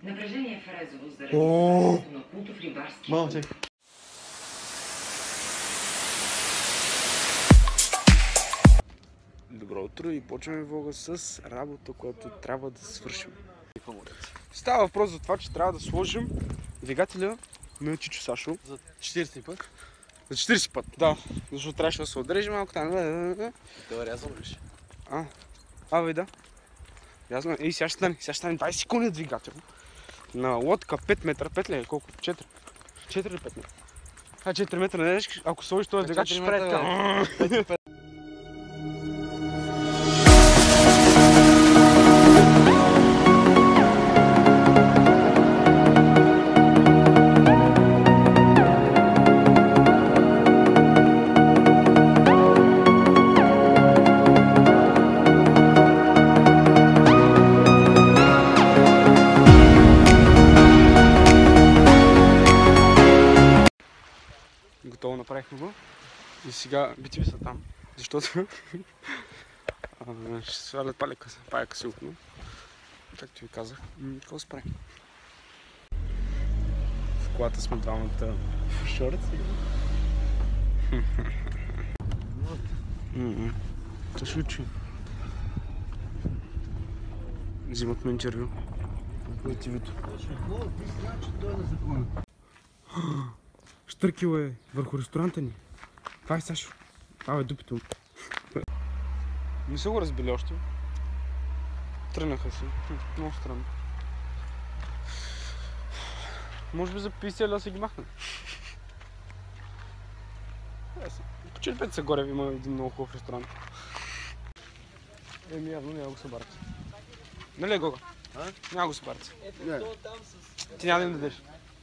Напрежение в Резово заради създаването на култов рибарски. Малче. Добро утро и почваме влога с работа, която трябва да свършим. Става въпрос за това, че трябва да сложим двигателя на Чичо Сашо. За 40 път? За 40 път, да. Защото трябваше да се отреже малко там. Това рязано ли ще? Бе, да. Ясно. Ей, сега ще стане 20 секунди двигател. На лодка 5 метра, 5 ли е? Колко? 4? 4 или 5 метра? 4 метра, не дадеш, ако сложиш този двигател, ще прави така. Готово направихме го и сега битиви са там, защото ще свалят паяка силно, както ви казах. Какво се прави? В колата сме двамата в шорти. Та ще учи. Взимат ме интервю. Битивито. Штъркил е върху ресторанта ни. Това е Сашо. Това е дупето. Не са го разбили още. Тръгнаха си. Много странно. Може би за 50 да се ги махнем. По черпете са горе, има един много хубав ресторант. Еми явно няма го събарат. Нали е, Гога? Няма го събарат. Ти няма да им дадеш.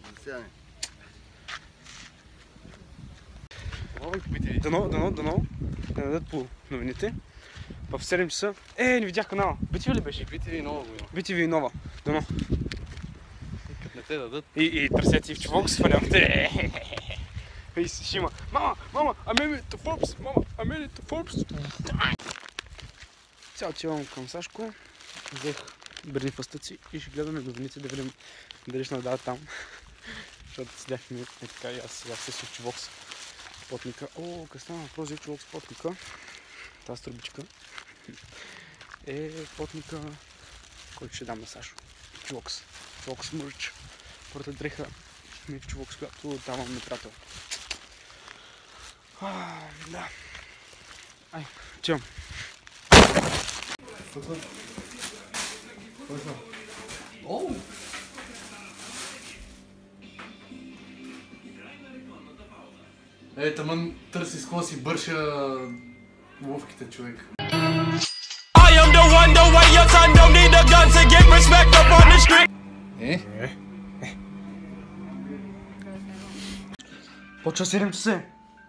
Дано да дадат по новините. В 7 часа. Не видях канала. BTV ли беше? BTV и Нова го има. BTV и Нова. Дано. Като не те дадат. И търсете и в Чувок свалявате. И си шима. Мама, I made it to Forbes. Мама, I made it to Forbes. Сега отивам към Сашко. Взех бърни фъстъци и ще гледаме новините да видим дали ще надават там. Защото седяхме така и аз сега с Чувокс. Потника. Къде стана въпрос за Чувокс потника. Тази тръбичка е потника, който ще дам на Сашо. Чувокс. Чувокс мърч. Първата дреха ми е Чувокс, която давам на приятел. Да. Ай, чувам. Тамън търси с какво си бърша ловките, човек. Почва 7 часа.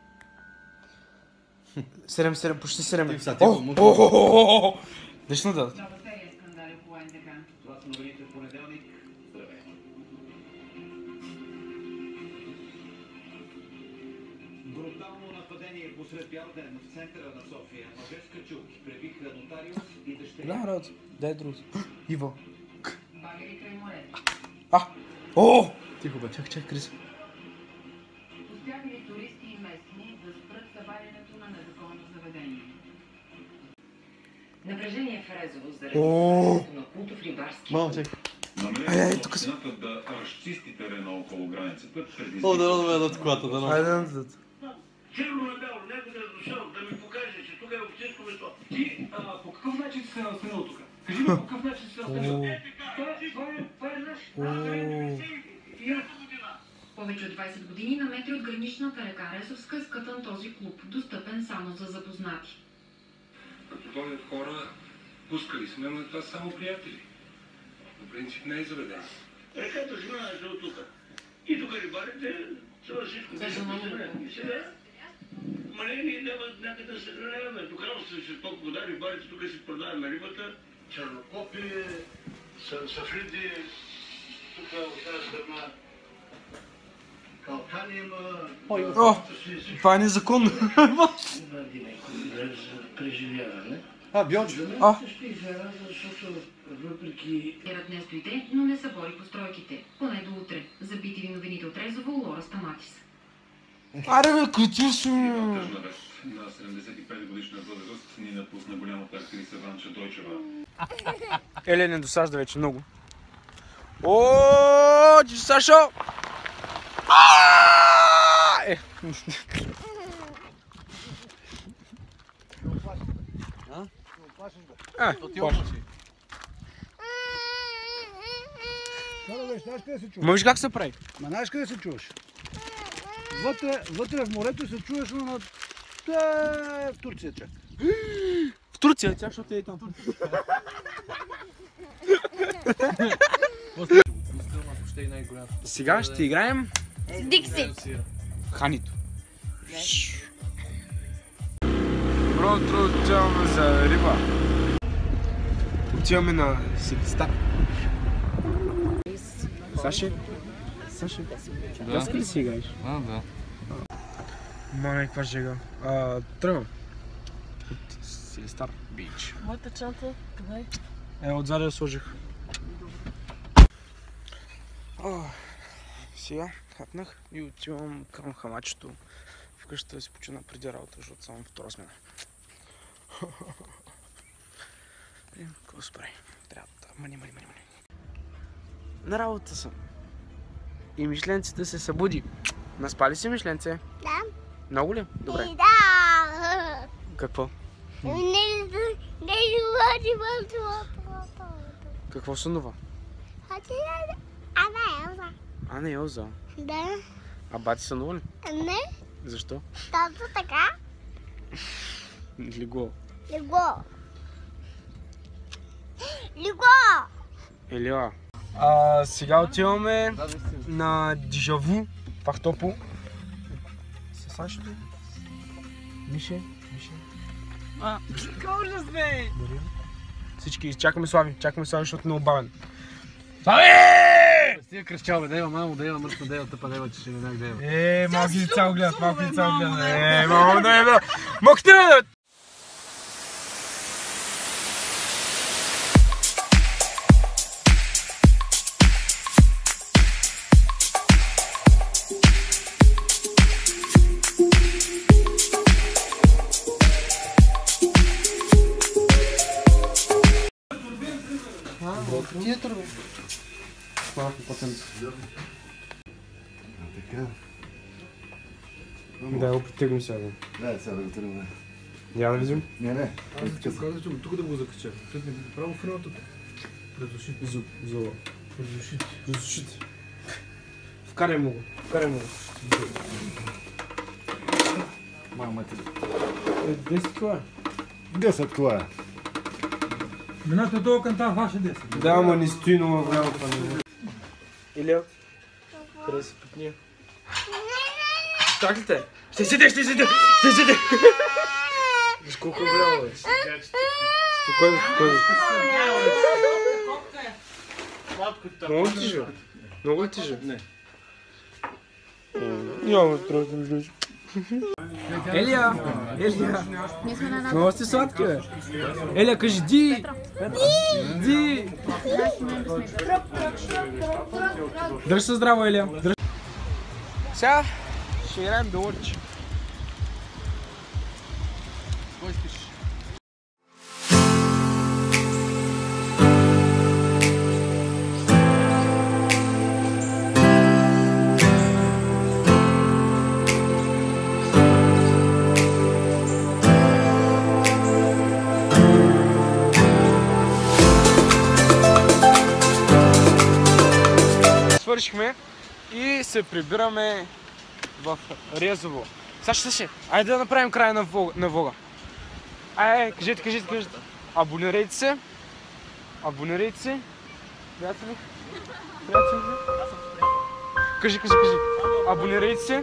7, почти 7. Днешно да. Брутално нападение посред бял ден в центъра на София. Мъже с качулки пребиха нотариус и дъщеря. Голяма работа. Дай друг. Иво. Багери край морето. Тихо бе, чакай, Крис. Успяха ли туристи и местни да спрат събарянето на незаконно заведение? Напрежение в Резово заради създаването на култов рибарски. Малче. Тук са. Да разчисти терена около границата. Да нададат колата, да нададат. Айде да нададат. Черно на бяло, някой да е дошъл да ми покаже, че тук е общинско место. Ти по какъв начин си се настанил тук? Кажи ми по какъв начин си се настанил. Това е наш. Повече от 20 години на метри от граничната река Резовска е скътан този клуб, достъпен само за запознати. Като ходят хора, пускали сме, но това са само приятели. По принцип не е заведение. Реката знаеш от тук. И тук рибарите, това всичко и сега. Ма не, ние няма някъде да се храняваме. Тук с толкова вода, рибарите тук си продаваме рибата. Чернокопи, сафриди, тук от тази страна. Калкани има... Това е незаконно. Преживяване. Бьончо. Ще изява, защото въпреки... Днес дойде, но не събори постройките. Поне до утре. За BTV новините от Резово, Лора Стаматис. Аре бе, критично! Тъжна вест. На 75 годишна възраст ни напусна голямата актриса Ванча Дойчева. Еле не досажда вече много. О, ти Сашо! Можеш как се прави? Ма знаеш къде се чуваш? Вътре в морето се чуваш, но в Турция чак. В Турция, тя, защото е там. Сега ще играем Дикси. Ханито. Добро утро, отиваме за риба. Отиваме на Силистар. Саши? Саши? Да. Ли си играеш? Да. Мане, каква жега. Тръгвам. От Силистар Бич. Моята чанта, къде е? Отзади я сложих. Сега хапнах и отивам към хамачето. Вкъщи да си почина преди работа, защото само втора смена. Какво се прави? Трябва да... Мани. На работа съм. И Мишленцето се събуди. Наспали си, Мишленце? Да. Много ли? Добре. Да. Какво? Не Какво сънува? Ана Елза. Да. А бати сънува ли? Не. Защо? Точно така. Лего. Елиа. Сега отиваме на Дижаву в Ахтопол. С Сашето. Мише. Какво ужас, бе! Всички чакаме Слави, защото не обавен. Слави! Стига кръщал, бе, дева, мамо, дева, мръсна дева, тъпа дева, че ще не дева. Малки лица го гледат, мамо, да е, бе! Мокте, бе! Тия турби. Така. Да, го притегвам сега. Да, сега да го тръгваме. Я да видим? Не. Тук да го закача. Тук ми право в ръното. През ушите. Зола. През ушите. Вкарай му го. Мама ти. 10 това е. 10 това е. Минате долу към тази ваша 10. Да, ама не стои много голямо това не. Илия? Къде си пипния? Чак ли те? Ще седе! Виж колко е голямо, бе. Спокойно. Много ли тежа? Не. Няма трябва да виждаш. Елия! Много сте сладки, бе. Елия, кажи Ди! Ди! Дръж се здраво, Елия. Сега ще играем да урчи. Кой искаш? Свършихме и се прибираме в Резово. Саши, айде да направим края на влога. Кажете. Абонирайте се. Приятели. Кажи. Абонирайте се.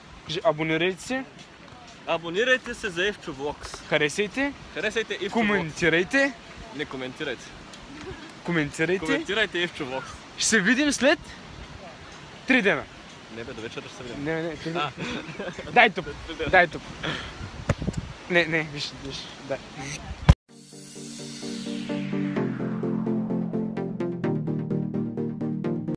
Абонирайте се за Евчо Влогс. Харесайте. Харесайте Евчо Влогс. Коментирайте. Не коментирайте. Коментирайте. Коментирайте Евчо Влогс. Ще се видим след 3 дена. Не бе, до вечера ще се видим. Не, 3 дена. Дай тук. Не, виж, дай.